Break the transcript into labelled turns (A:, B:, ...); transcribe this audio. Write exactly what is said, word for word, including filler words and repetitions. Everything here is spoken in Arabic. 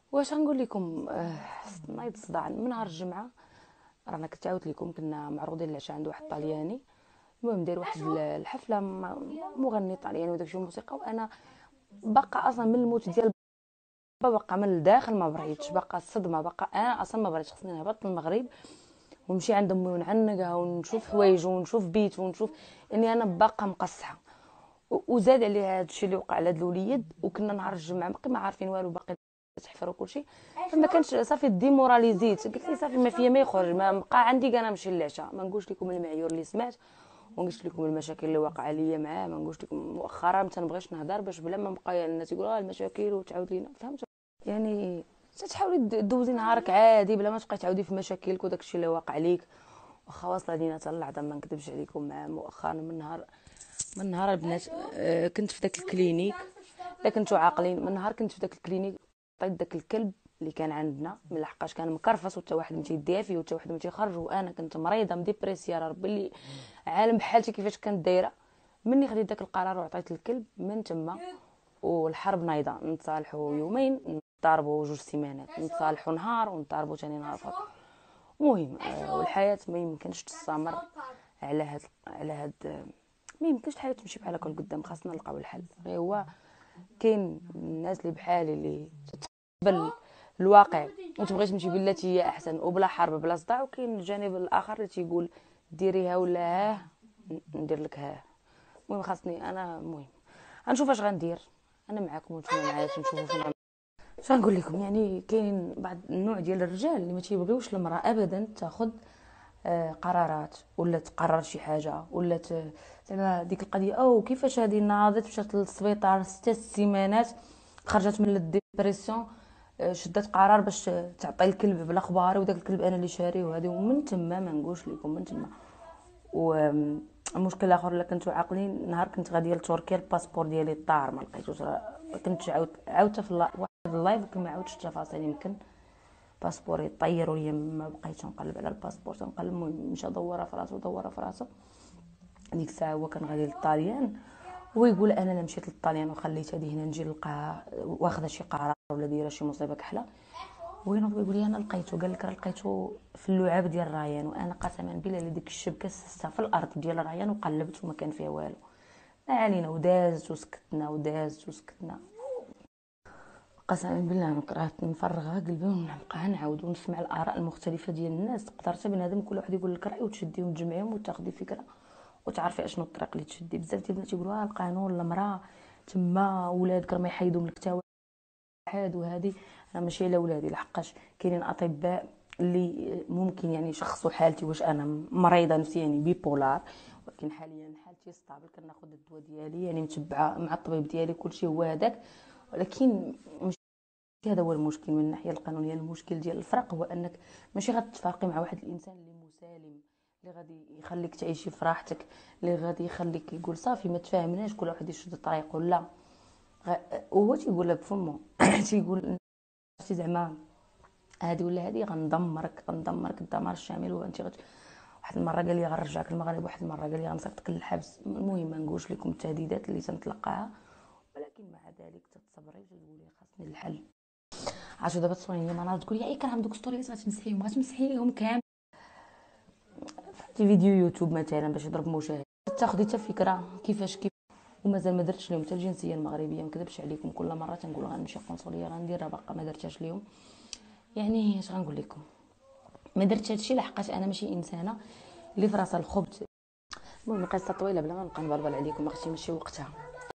A: واش غنقول لكم؟ آه، نايض صداع من نهار الجمعه. رانا كنت عاودت لكم كنا معروضين العشاء عند واحد طلياني. المهم داير واحد الحفله م- مغني طلياني وداكشي الموسيقى، وانا باقا اصلا من الموت ديال بابا، باقا من الداخل ما بريتش، باقا الصدمه، باقا انا اصلا ما بريتش. خصني نهبط للمغرب ونمشي عند امي ونعنقها ونشوف حوايج ونشوف بيت ونشوف اني انا باقا مقصحه. و- وزاد عليها هذا الشيء اللي وقع لهاد الوليد، وكنا نهار الجمعه باقي ما عارفين والو، باقي تحفر وكل شيء. فما كانش صافي ديموراليزيت، قلت لي صافي ما فيا ما يخرج، ما بقى عندي انا نمشي للعشاء. ما نقولش لكم المعيور اللي سمعت، ونقولش لكم المشاكل اللي وقع ليا معاه، ما نقولش لكم مؤخرا ما تنبغيش نهضر باش بلا ما نبقى الناس يقولوا المشاكل وتعاود لينا، فهمت؟ يعني تحاولي دوزي نهارك عادي بلا ما تبقاي تعاودي في مشاكلك وداك الشيء اللي واقع ليك. واخا واصله لينا حتى اللحظه، ما نكذبش عليكم، مع مؤخرا من نهار من نهار البنات آه، كنت في داك الكلينيك. الا كنتو عاقلين، من نهار كنت في داك الكلينيك عطيت داك الكلب اللي كان عندنا، من لحقاش كان مكرفس وتا واحد ما تيديها فيه وتا واحد ما تيخرج، وانا كنت مريضه مديبريسيا، راه ربي اللي عالم بحالتي كيفاش كانت دايره. مني خديت داك القرار وعطيت الكلب من تما، والحرب نايضه، نتصالحوا يومين نضربوا جوج سيمانات، نتصالحوا نهار ونضربوا ثاني نهار فوق. المهم آه، والحياه ما يمكنش تستمر على هاد على هاد آه، ما يمكنش الحياه تمشي بحال هكا لقدام، خاصنا نلقاو الحل. غير هو كاين الناس اللي بحالي اللي تتقبل الواقع وتبغي تمشي بالتي هي احسن وبلا حرب بلا صداع، وكاين الجانب الاخر اللي تيقول ديريها ولا ها ندير لك ها. المهم خاصني انا، المهم غنشوف اش غندير. انا معاكم وانتم معايا نشوفوا فين. اش غنقول لكم؟ يعني كاين بعض النوع ديال الرجال اللي ما تيبغيوش المراه ابدا تاخذ آه، قرارات ولا تقرر شي حاجه، ولا ت- زعما ديك القضيه، او كيفاش هذه ناضت مشات للسبيطار ست سيمانات، خرجت من الديبرسيون، آه، شدت قرار باش تعطي الكلب بالاخبار، وداك الكلب انا اللي شاريه وهذه. ومن تما ما نقولش لكم من تما. والمشكل الاخر اللي كنتو عاقلين، نهار كنت غاديه لتركيا الباسبور ديالي طار ما لقيتوش، راه كنت عاود عاودت في اللا- واحد اللايف ولكن ما عاودتش التفاصيل. يمكن باسبوري طيروا لي، ما بقيتش نقلب على الباسبور تنقلب. المهم مشى دورها في راسو دورها في راسو. ديك الساعه هو كان غادي للطاليان، هو يقول انا لا مشيت للطاليان وخليت هذه هنا نجي نلقاها واخده شي قرار ولا دايره شي مصيبه كحله. وين هو يقول لي انا لقيته، قال لك راه لقيته في اللعاب ديال ريان، وانا قسما بالله اللي ديك الشبكه سستها في الارض ديال ريان وقلبت وما كان فيها والو. ما علينا، ودازت وسكتنا ودازت وسكتنا. قسما بالله انا كرهت نفرغها قلبي ونبقى نعاود ونسمع الاراء المختلفه ديال الناس. تقدر حتى بنادم كل واحد يقول لك راي وتشديهم تجمعيهم وتاخدي فكره وتعرفي اشنو الطريق اللي تشدي. بزاف ديال الناس يقولوا اه القانون المراه تما ولادك راه ما يحيدهم لك حتى واحد، وهذه انا ماشي على ولادي، لحقاش كاينين اطباء اللي ممكن يعني يشخصوا حالتي واش انا مريضه نفسيا يعني بيبولار، ولكن حاليا حالتي ستابل، كناخذ الدواء ديالي يعني متبعه مع الطبيب ديالي كلشي هو هذاك. ولكن مش هذا هو المشكل من الناحيه القانونيه. المشكل ديال الفرق هو انك ماشي غتتفاقي مع واحد الانسان اللي مسالم، اللي غادي يخليك تعيشي في راحتك، اللي غادي يخليك يقول صافي ما تفاهمناش كل واحد يشد طريقه. لا، غ- وهو تيقول لك بفمو تيقول عرفتي زعما هادي ولا هادي غندمرك غندمرك الدمار الشامل، وانت غت... واحد المره قال لي غنرجعك المغرب، واحد المره قال لي غنصيفطك للحبس. المهم ما نقولش لكم التهديدات اللي تنتلقاها، ولكن مع ذلك تتصبري وتقولي خاصني الحل. عاشو دابا تصوني ما ناض تقولي اي كان عندك ستوريز غتمسحيهم غتمسحي لهم كامل في فيديو يوتيوب مثلا باش يضرب مشاهد، تاخدي حتى فكره كيفاش كيف. ومازال ما درتش لهم حتى الجنسيه المغربيه، ما كذبش عليكم، كل مره تنقول غنمشي قنصليه غنديرها باقا ما درتهاش لهم. يعني اش غنقول لكم، ما درت هادشي لحقاش انا ماشي انسانه اللي في راسها الخبث. المهم قصه طويله بلا ما نبقى نبربل عليكم، اختي ماشي وقتها.